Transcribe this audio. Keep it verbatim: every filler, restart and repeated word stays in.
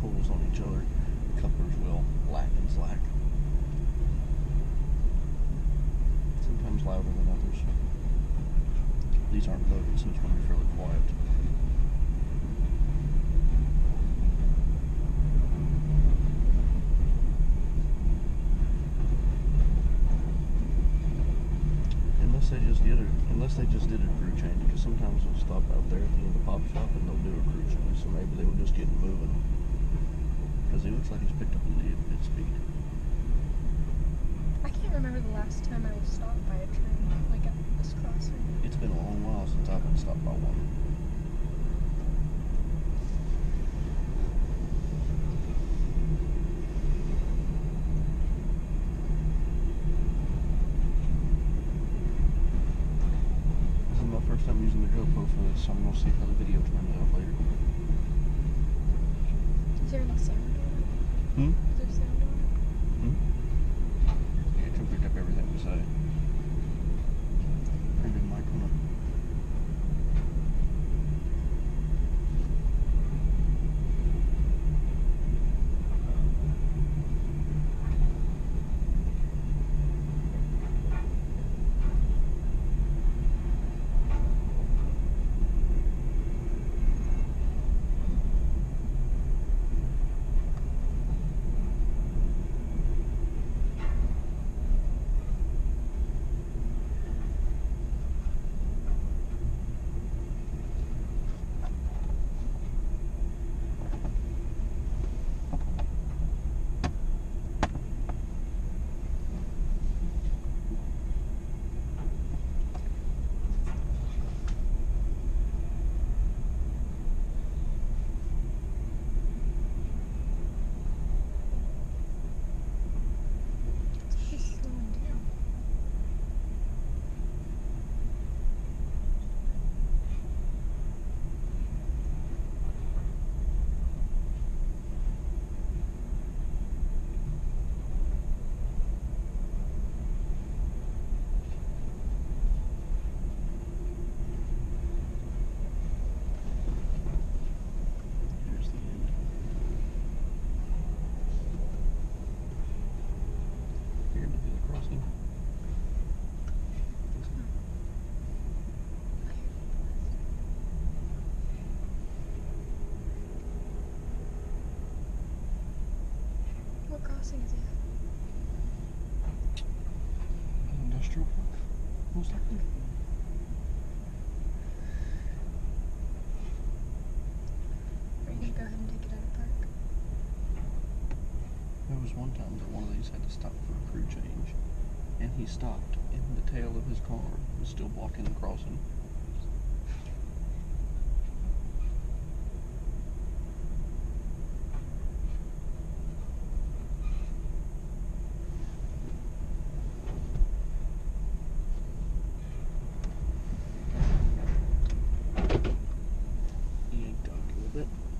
pulls on each other, couplers will lack and slack. Sometimes louder than others. These aren't loaded, so it's going to be fairly quiet. Unless they just did it, unless they just did a crew change, because sometimes they'll stop out there at the end of the pop shop and they'll do a crew change, so maybe they were just getting moving. Because he looks like he's picked up a little bit of speed. I can't remember the last time I was stopped by a train, like at this crossing. It's been a long while since I've been stopped by one. This is my first time using the GoPro for this, so I'm going to see how the video turns out later. Is there any sound on it? Hmm? Is there sound on it? Hmm? Yeah, it can pick up everything we say. Pretty good mic on it. He's slowing down. Here's the end. Here to do the crossing. What crossing is it? Industrial park, most likely. Are you gonna go ahead and take it out of park? There was one time that one of these had to stop for a crew change, and he stopped, and the tail of his car was still blocking the crossing. He yanked out a little bit.